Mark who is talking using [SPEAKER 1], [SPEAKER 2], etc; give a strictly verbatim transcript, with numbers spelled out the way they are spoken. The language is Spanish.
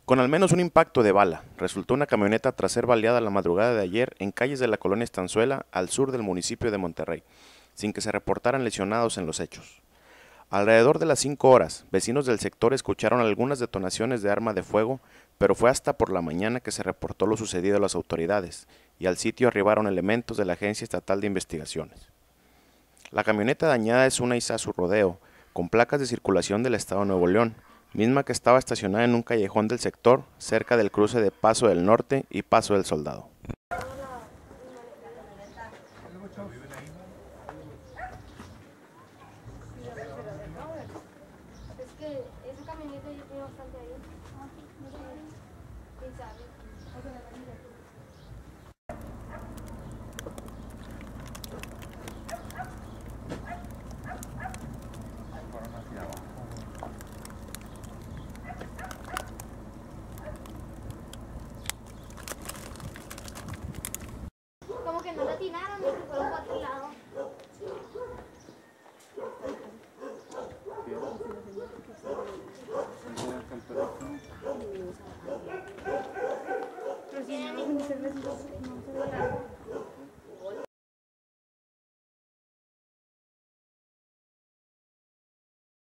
[SPEAKER 1] Con al menos un impacto de bala, resultó una camioneta tras ser baleada la madrugada de ayer en calles de la colonia Estanzuela, al sur del municipio de Monterrey, sin que se reportaran lesionados en los hechos. Alrededor de las cinco horas, vecinos del sector escucharon algunas detonaciones de arma de fuego, pero fue hasta por la mañana que se reportó lo sucedido a las autoridades, y al sitio arribaron elementos de la Agencia Estatal de Investigaciones. La camioneta dañada es una Isuzu Rodeo, con placas de circulación del estado de Nuevo León, misma que estaba estacionada en un callejón del sector, cerca del cruce de Paso del Norte y Paso del Soldado.
[SPEAKER 2] Es que esa camioneta yo tengo bastante ahí. ¿Quién sabe? Como que no la atinaron y se fueron para otro lado. Pero si no, no se ve.